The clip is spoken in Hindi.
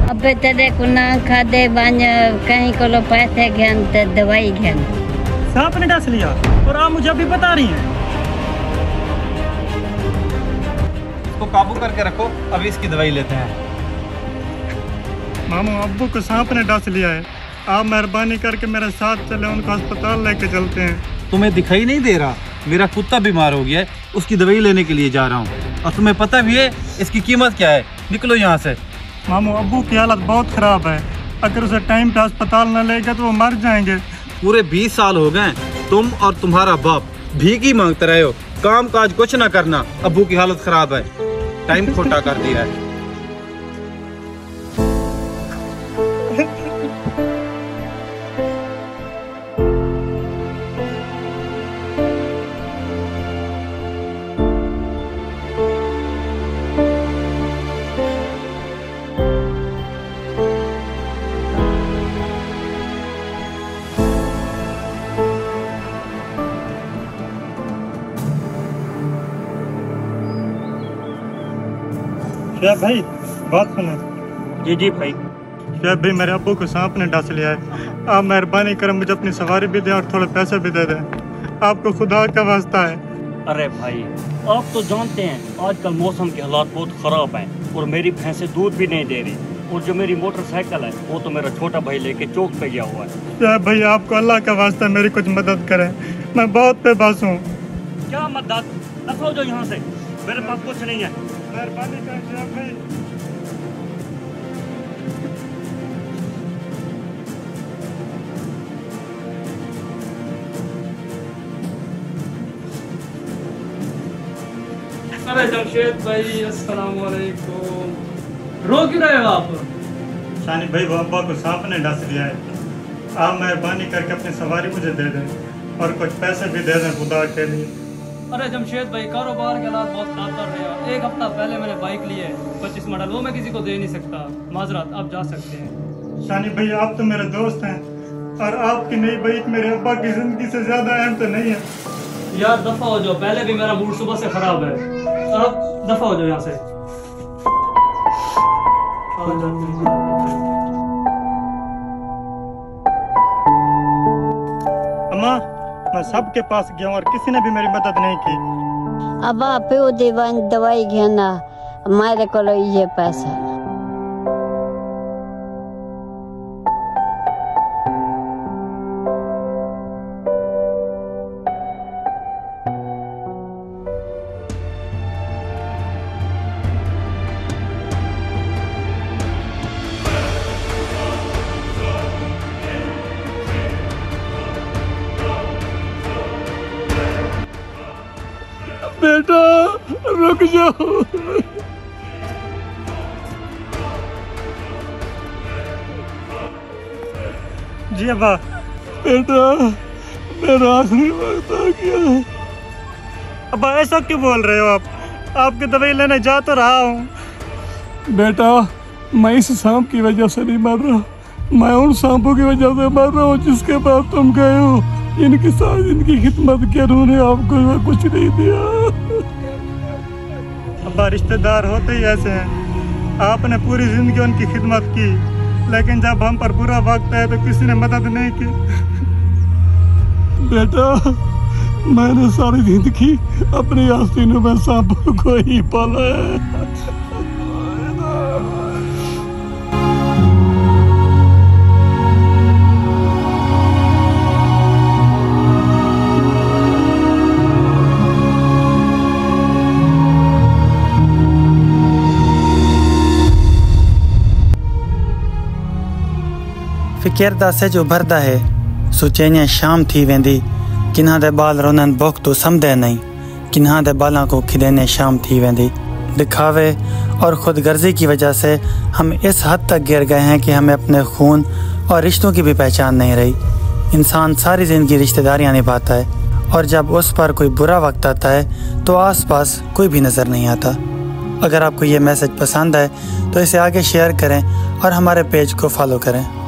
अबे तेरे को ना खादे बांझ कहीं को लो पैसे घेन ते दवाई घेन। सांप ने डस लिया और आप मुझे अभी बता रही हैं। इसको काबू करके रखो, अभी इसकी दवाई लेते हैं। मामू अब्बू को सांप ने डस लिया है, आप मेहरबानी करके मेरे साथ चले, उनको अस्पताल लेके चलते हैं। तुम्हें दिखाई नहीं दे रहा? मेरा कुत्ता बीमार हो गया है, उसकी दवाई लेने के लिए जा रहा हूँ और तुम्हें पता भी है इसकी कीमत क्या है। निकलो यहाँ से। मामू अब्बू की हालत बहुत ख़राब है, अगर उसे टाइम पे अस्पताल न ले गए तो वो मर जाएंगे। पूरे 20 साल हो गए तुम और तुम्हारा बाप भीख ही मांगते रहे हो, काम काज कुछ ना करना। अब्बू की हालत खराब है, टाइम खोटा कर दिया है। शुएब भाई बात सुनो। जी जी भाई। शुएब भाई मेरे अब्बू को सांप ने डस लिया है, आप मेहरबानी करें मुझे अपनी सवारी भी दें और थोड़े पैसे भी दे दें, आपको खुदा का वास्ता है। अरे भाई आप तो जानते हैं आजकल मौसम के हालात बहुत ख़राब हैं और मेरी भैंसें दूध भी नहीं दे रही, और जो मेरी मोटरसाइकिल है वो तो मेरा छोटा भाई लेके चौक पे गया हुआ है। शुएब भाई आपको अल्लाह का वास्ता मेरी कुछ मदद करें, मैं बहुत बेबस हूँ। क्या मदद? दफा हो जाओ यहाँ से, मेरे पास कुछ नहीं है। मेहरबानी करें शुएब भाई। अरे जमशेद भाई अस्सलाम वालेकुम, रो क्यों रहे हो आप? शानी भाई वो अब्बा को सांप ने डस लिया है, आप मेहरबानी करके अपनी सवारी मुझे दे दें और कुछ पैसे भी दे दें खुदा के लिए। अरे जमशेद भाई कारोबार के हालात बहुत खराब कर रहे हैं। एक हफ्ता पहले मैंने बाइक ली है 25 मॉडल, वो मैं किसी को दे नहीं सकता। माजरत, आप जा सकते हैं। शानी भाई आप तो मेरे दोस्त हैं और आपकी नई बाइक मेरे अब्बा की जिंदगी से ज्यादा अहम तो नहीं है। यार दफा हो जाओ, पहले भी मेरा मूड सुबह से खराब है, अब दफा हो जाओ यहाँ से। अम्मा मैं सबके पास गया और किसी ने भी मेरी मदद नहीं की। अब आप दीवान दवाई घेना मारे को लो ये पैसा। बेटा रुक जाओ। जी अब्बा। बेटा मेरा आखिरी वक्त आ गया। अब्बा ऐसा क्यों बोल रहे हो आप? आपकी दवाई लेने जा तो रहा हूँ। बेटा मैं इस सांप की वजह से नहीं मर रहा, मैं उन सांपों की वजह से मर रहा हूँ जिसके पास तुम गए हो। इनकी साथ इनकी खिदमत के उन्होंने आपको कुछ नहीं दिया। अब्बा रिश्तेदार होते ही ऐसे हैं, आपने पूरी जिंदगी उनकी खिदमत की, लेकिन जब हम पर बुरा वक्त है तो किसी ने मदद नहीं की। बेटा मैंने सारी जिंदगी अपनी आस्तीनों में सांपों को ही पाला है। फिकिरदा से जो भरदा है सुचेनिया शाम थी वेंदी, किन्हा दे बाल रोनन बुख तो समझे नहीं, किन्हा दे बालों को खिदेने शाम थी वेंदी। दिखावे और खुदगर्जी की वजह से हम इस हद तक गिर गए हैं कि हमें अपने खून और रिश्तों की भी पहचान नहीं रही। इंसान सारी ज़िंदगी रिश्तेदारियाँ निभाता है और जब उस पर कोई बुरा वक्त आता है तो आसपास कोई भी नज़र नहीं आता। अगर आपको ये मैसेज पसंद आए तो इसे आगे शेयर करें और हमारे पेज को फॉलो करें।